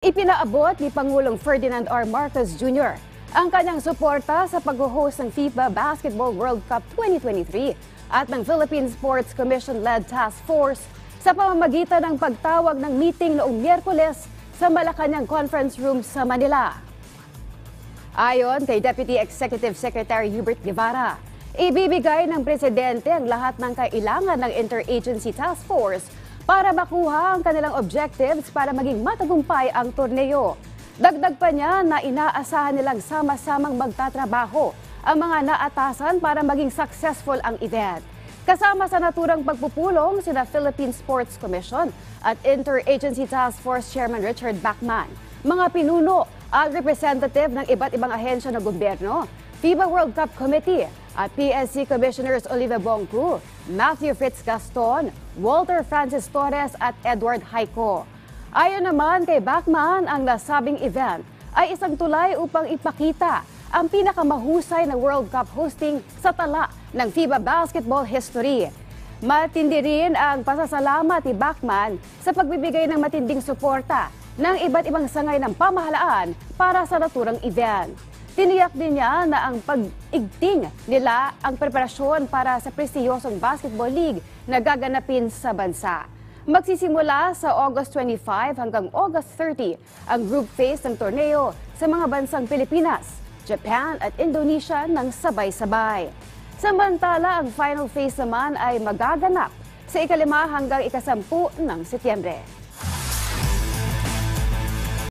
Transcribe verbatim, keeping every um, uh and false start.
Ipinaabot ni Pangulong Ferdinand R. Marcos Junior ang kanyang suporta sa pag-host ng FIFA Basketball World Cup twenty twenty-three at ng Philippine Sports Commission-led task force sa pamamagitan ng pagtawag ng meeting noong Miyerkules sa Malacanang Conference Room sa Manila. Ayon kay Deputy Executive Secretary Hubert Guevara, ibibigay ng Presidente ang lahat ng kailangan ng Interagency Task Force para makuha ang kanilang objectives para maging matagumpay ang torneo. Dagdag pa niya na inaasahan nilang sama-samang magtatrabaho ang mga naatasan para maging successful ang event. Kasama sa naturang pagpupulong sina Philippine Sports Commission at Interagency Task Force Chairman Richard Bachman, mga pinuno at representative ng iba't ibang ahensya ng gobyerno, FIBA World Cup Committee at P S C Commissioners Oliva Bongku, Matthew Fitz Gaston, Walter Francis Torres at Edward Haico. Ayon naman kay Bachman, ang nasabing event ay isang tulay upang ipakita ang pinakamahusay na World Cup hosting sa tala ng FIBA basketball history. Matindi rin ang pasasalamat ni Bachman sa pagbibigay ng matinding suporta ng iba't ibang sangay ng pamahalaan para sa naturang event. Tiniyak din niya na ang pag-igting nila ang preparasyon para sa prestiyosong basketball league na gaganapin sa bansa. Magsisimula sa August twenty-five hanggang August thirty ang group phase ng torneo sa mga bansang Pilipinas, Japan at Indonesia ng sabay-sabay. Samantala, ang final phase naman ay magaganap sa ikalima hanggang ikasampu ng Setyembre.